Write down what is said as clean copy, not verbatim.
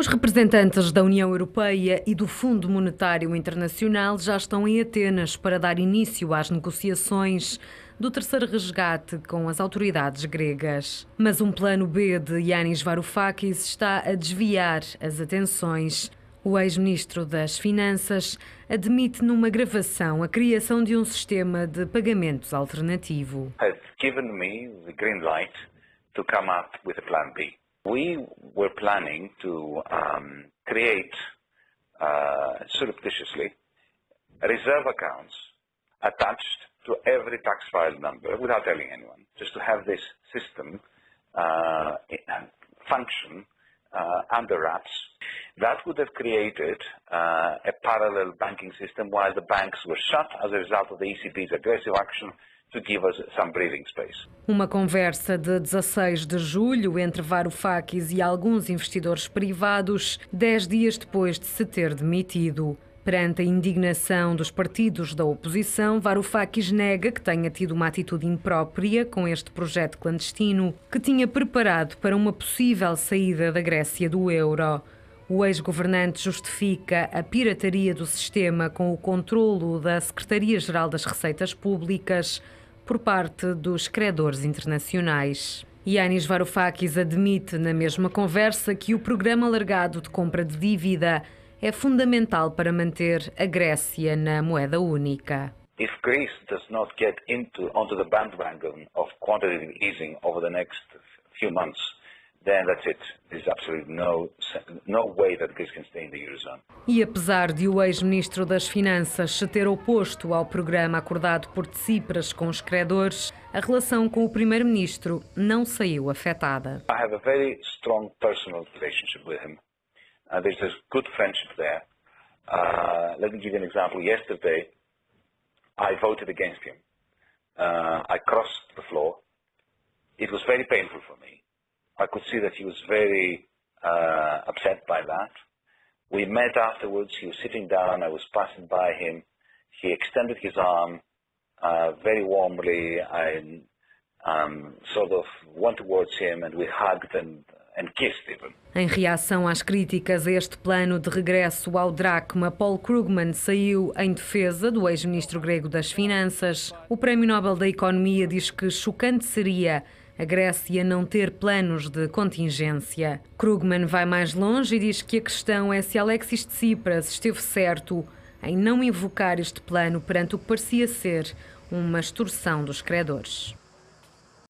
Os representantes da União Europeia e do Fundo Monetário Internacional já estão em Atenas para dar início às negociações do terceiro resgate com as autoridades gregas. Mas um plano B de Yanis Varoufakis está a desviar as atenções. O ex-ministro das Finanças admite numa gravação a criação de um sistema de pagamentos alternativo. Has given me the green light to come up with a plan B. We were planning to create surreptitiously reserve accounts attached to every tax file number without telling anyone, just to have this system function under wraps. That would have created a parallel banking system while the banks were shut as a result of the ECB's aggressive action to give us some breathing space. Uma conversa de 16 de julho entre Varoufakis e alguns investidores privados, 10 dias depois de se ter demitido. Perante a indignação dos partidos da oposição, Varoufakis nega que tenha tido uma atitude imprópria com este projeto clandestino que tinha preparado para uma possível saída da Grécia do euro. O ex-governante justifica a pirataria do sistema com o controlo da Secretaria-Geral das Receitas Públicas por parte dos credores internacionais. Yanis Varoufakis admite na mesma conversa que o programa alargado de compra de dívida é fundamental para manter a Grécia na moeda única. If Greece does not get onto the bandwagon of quantitative easing over the next few months, then that's it. There's absolutely no way that Greece can stay in the Eurozone. E apesar de o ex-ministro das Finanças se ter oposto ao programa acordado por Tsipras com os credores, a relação com o primeiro-ministro não saiu afetada. I have a very strong personal relationship with him. There's a good friendship there. Let me give you an example. Yesterday, I voted against him. I crossed the floor. It was very painful for me. I could see that he was very upset by that. We met afterwards. He was sitting down. I was passing by him. He extended his arm very warmly. I sort of went towards him and we hugged and kissed even. Em reação às críticas a este plano de regresso ao dracma, Paul Krugman saiu em defesa do ex-ministro grego das Finanças. O Prémio Nobel da Economia diz que chocante seria a Grécia não ter planos de contingência. Krugman vai mais longe e diz que a questão é se Alexis Tsipras esteve certo em não invocar este plano perante o que parecia ser uma extorsão dos credores.